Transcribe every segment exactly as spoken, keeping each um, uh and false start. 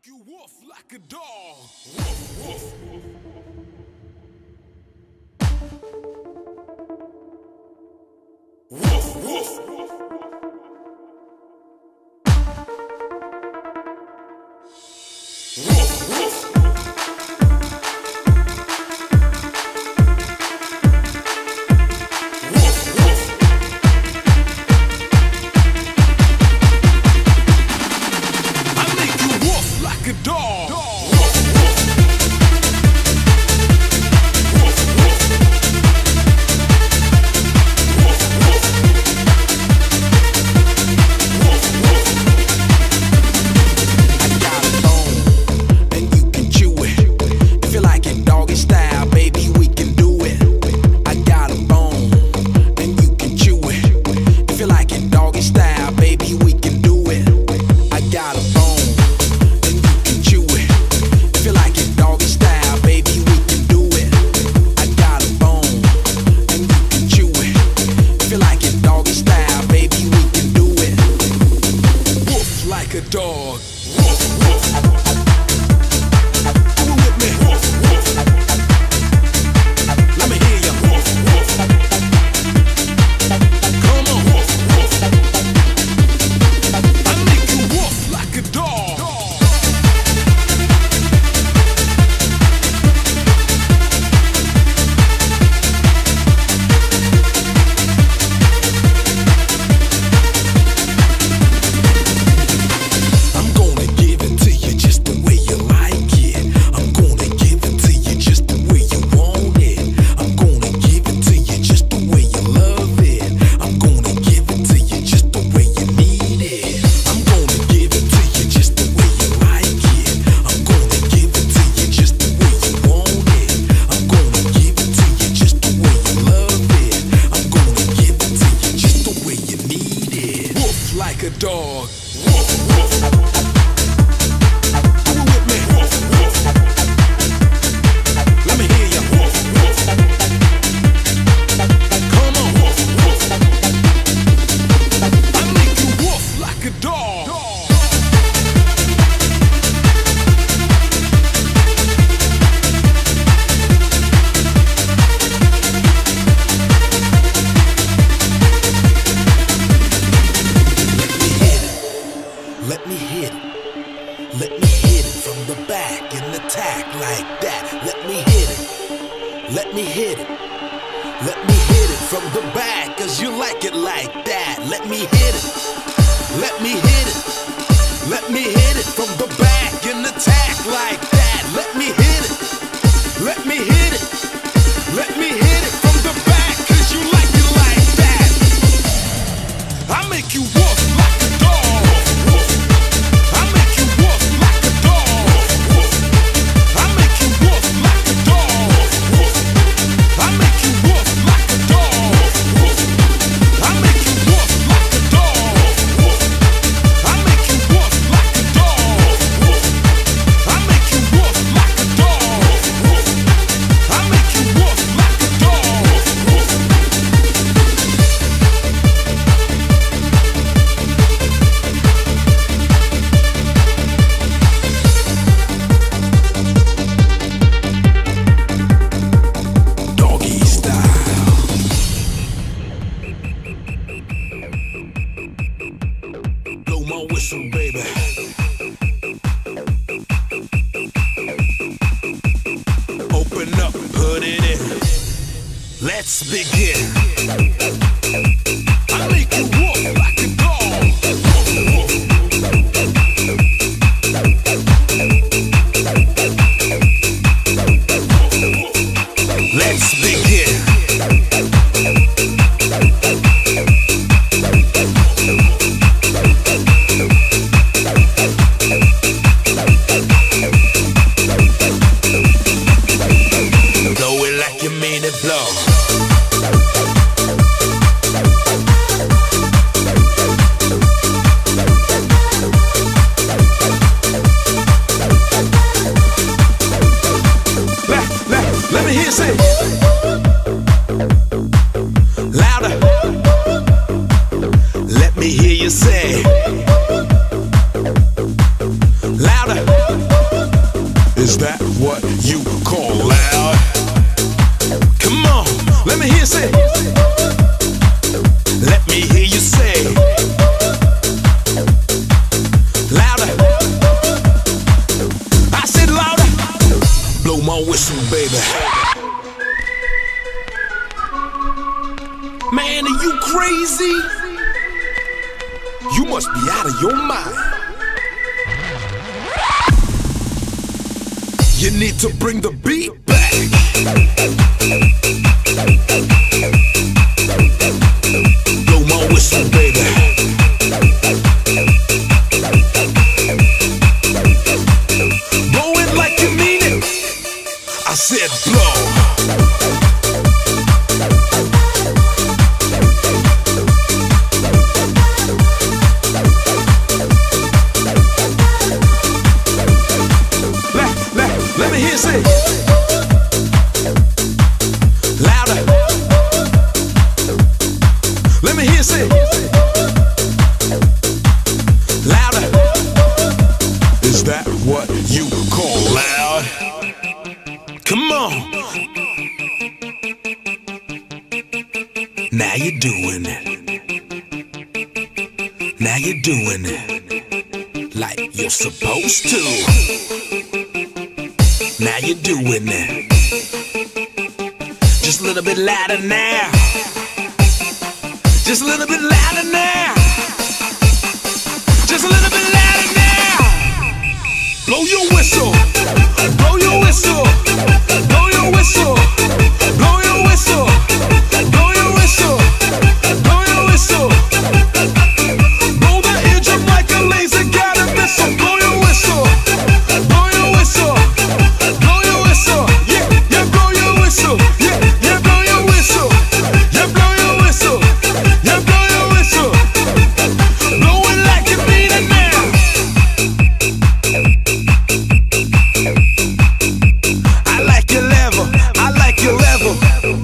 make you woof like a dog. Woof, woof. Woof, woof. Woof, woof. Like a dog. Woof, woof. Woof, woof. Woof, woof. Woof, woof. I got a bone, and you can chew it. If you like it doggy style, baby, we can do it. I got a bone, and you can chew it. If you like it doggy style, baby, we can do it. I got a bone. Like a dog. Woof, woof. Do it with me. Woof, woof. Let me hear you. Woof, woof. Come on. Woof, woof. I make you woof like a dog. Like a dog. Woof, woof. Do it with me. Woof, woof. Let me hear you. Woof, woof. Come on. Woof, woof. I make you woof like a dog. Let me hit it. Let me hit it from the back and attack like that. Let me hit it. Let me hit it. Let me hit it from the back, cause you like it like that. Let me hit it. Let me hit it. Let me hit it from the back and attack like that. Let me hit it. Let me hit it. Let me hit it from the back, cause you like it like that. I make you woof like a dog. My whistle, baby. Open up, put it in. Let's begin. I make you woof like a dog. Woof, woof. Let's begin. Blow it like you mean it, blow. Is that what you call loud? Come on, let me hear you say. Let me hear you say. Louder. I said louder. Blow my whistle, baby. Man, are you crazy? You must be out of your mind. You need to bring the beat back. Blow my whistle, baby. Blow it like you mean it. I said blow. Let me hear you say. Louder. Let me hear you say. Louder. Is that what you call loud? Come on. Now you're doing it. Now you're doing it like you're supposed to. Now you're doing it. Just a little bit louder now. Just a little bit louder now. Just a little bit louder now. Blow your whistle. Blow your whistle. Blow your whistle. Blow your whistle. Blow your whistle. Blow your whistle. Blow the engine like a laser got a missile. Blow your whistle. Blow your whistle. Blow your whistle. Yeah, yeah, blow your whistle. Yeah, yeah, blow your whistle. Yeah, blow your whistle. Yeah, blow your whistle. Blow it like you mean it now. I like your level. I like your level.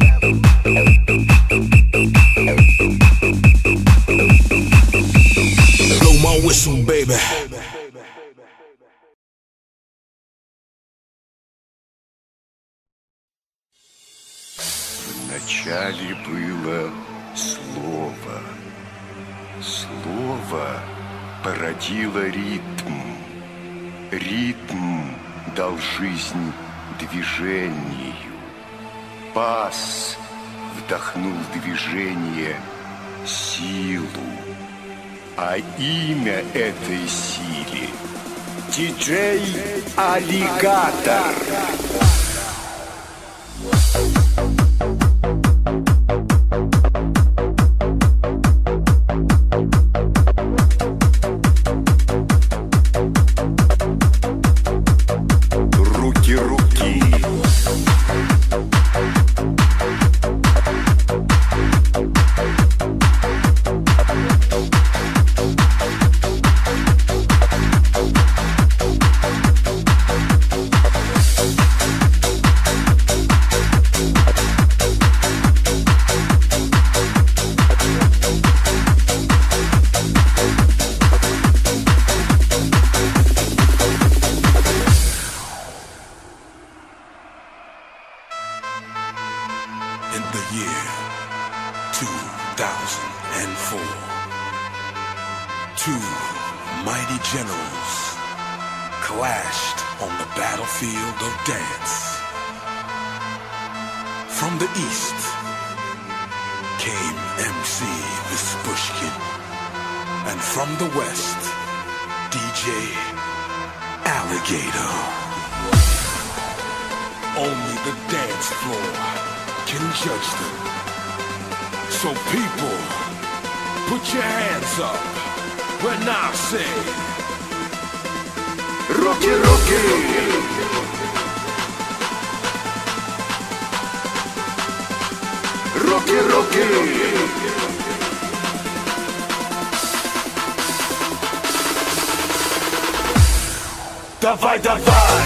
Blow my whistle, baby. Вначале было слово. Слово породило ритм. Ритм дал жизнь движению. Бас вдохнул в движение силу. А имя этой силе — диджей Аллигатор. Руки-руки. In the year two thousand four, two mighty generals clashed on the battlefield of dance. From the east came M C Vispushkin, and from the west, D J Alligator. Only the dance floor can judge them. So people, put your hands up when I say Руки, руки. Руки, руки. Давай, давай.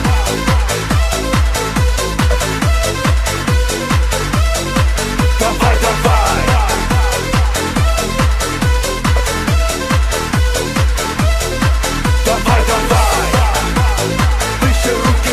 Давай, давай. Давай, давай. Выше руки.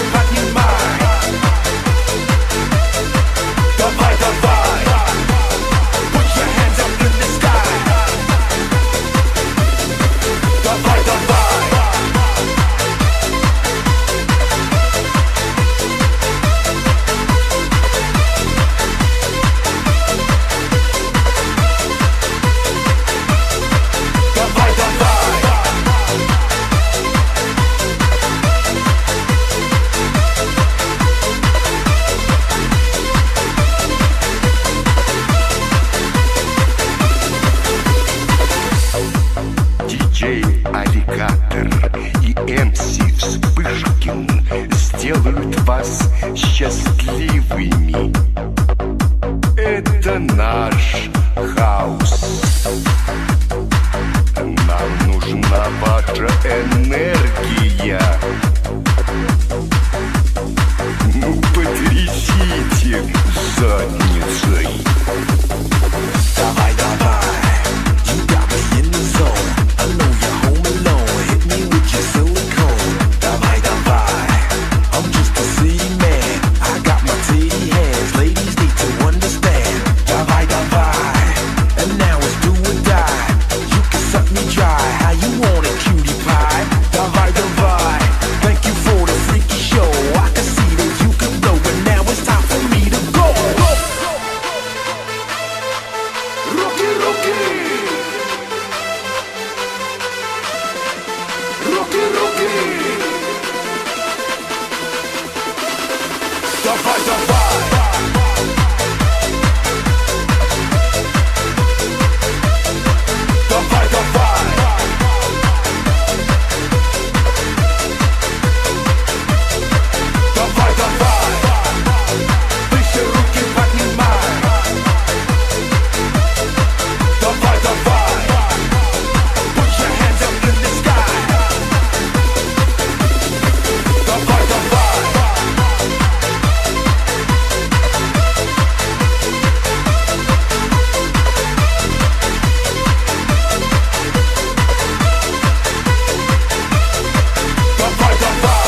связи Вспышкин сделают вас счастливыми. Это наш хаос. Нам нужна ваша энергия. Ну, потрясите задницей. Давай, давай, you got me in the zone. I know you're home alone, hit me with your silicone. Давай, давай, I'm just a city man. I got my titty hands, ladies need to understand. Давай, давай, and now it's do or die. You can suck me dry, how you want it, cutie pie. Давай, давай, thank you for the freaky show. I can see that you can blow, and now it's time for me to go. Руки, руки! Руки, руки! Давай, давай! Давай, давай! Давай, давай! Выше руки поднимай! Давай, давай! Put your hands up in the sky! Давай, давай! Давай, давай!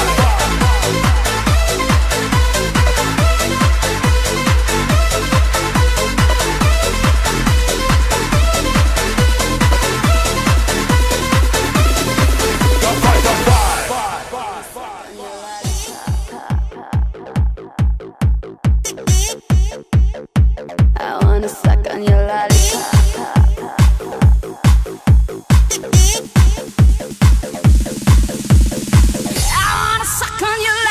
Давай, I wanna suck on your lollipop. I wanna suck on your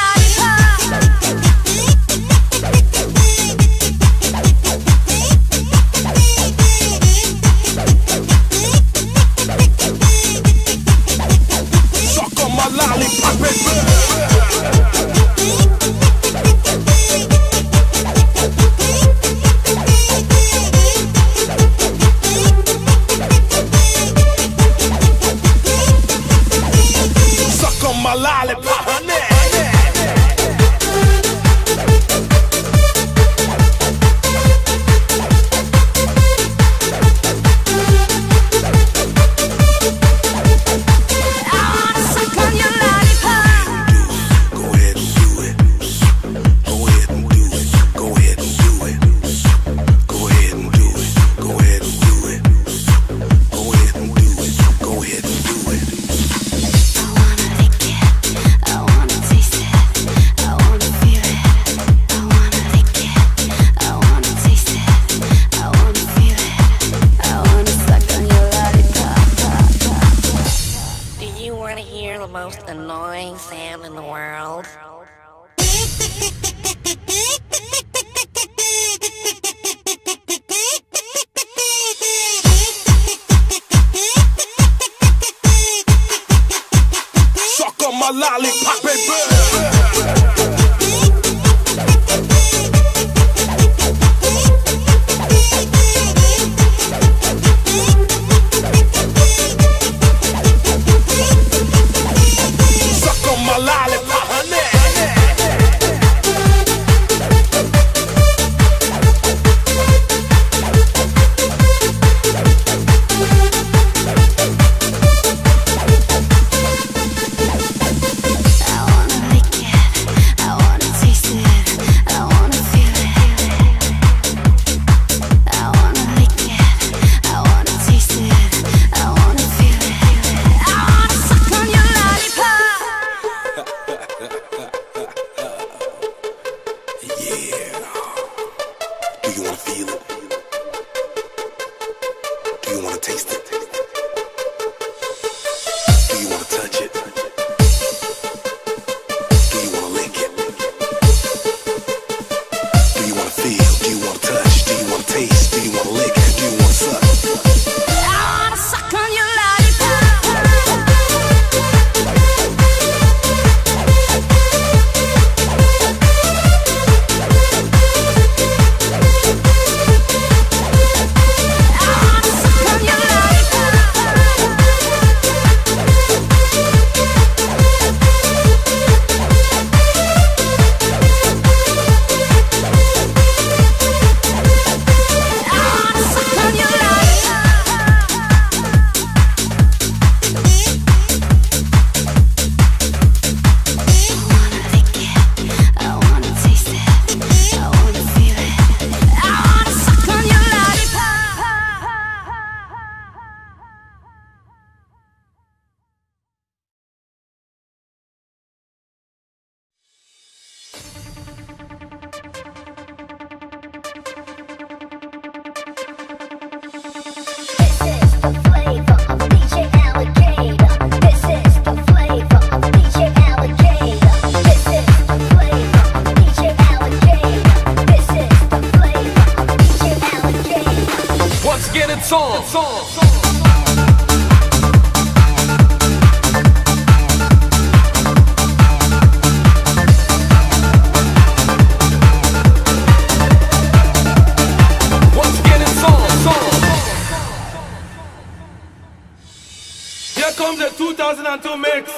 suck on my lollipop, baby! Suck on my lollipop, honey. I wanna suck on your lollipop. Go ahead and do it. Go ahead and do it. Go ahead and do it. Go ahead and do it. Go ahead and do it. Go ahead and do it. Go ahead and do it. I wanna lick it. I wanna taste it. I wanna feel it. I wanna lick it. I wanna taste it. I wanna feel it. I wanna suck on your lollipop. Do you want to hear the most annoying sound in the world? Suck on my lollipop, baby! Suck on my lollipop, honey. I wanna lick it. I wanna taste it. I wanna feel it. I wanna lick it. I wanna taste it. I wanna feel it. I wanna suck on your lollipop. song, song, song. Here comes the two thousand two mix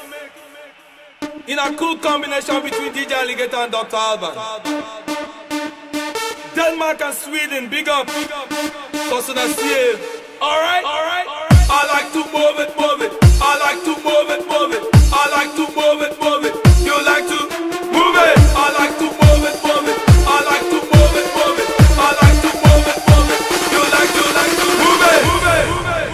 in a cool combination between D J Alligator and Doctor Alban. Denmark and Sweden, big up. Cousin Steve. Alright, alright. I like to move it, move it. I like to move it, move it. I like to move it, move it. You like to move it. I like to move it, move it. I like to move it, move it. I like to move it, move it. You like to, like to move it, move it, move it.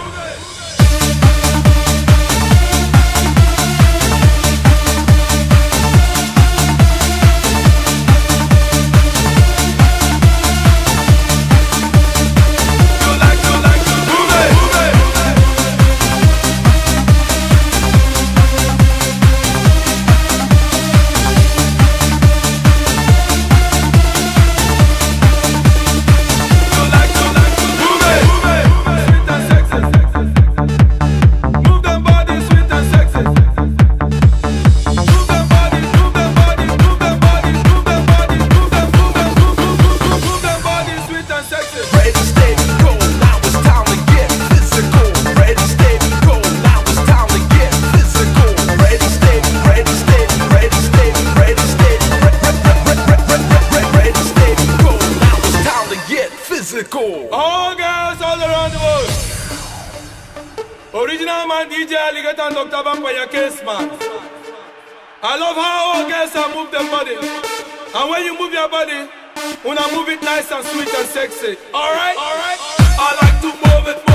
All girls all around the world. Original man D J Alligator and Doctor Alban for your case, man. I love how all girls are move their body. And when you move your body, wanna move it nice and sweet and sexy. Alright? Alright? I like to move it.